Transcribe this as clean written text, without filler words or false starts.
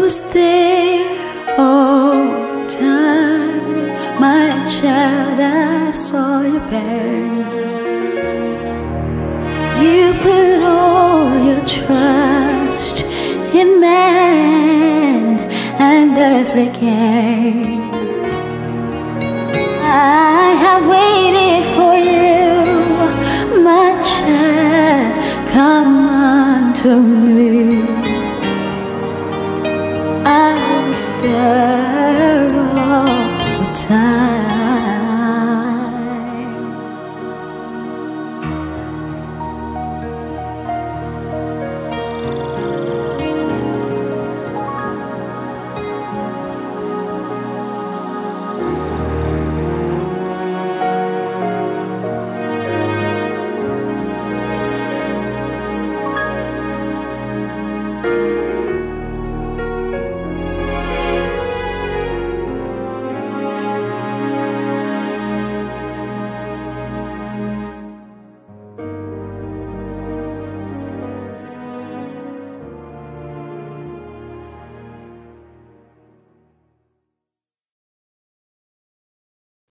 was there all the time, my child. I saw your pain. You put all your trust in man and earthly gain. I have waited for you, my child. Come unto me.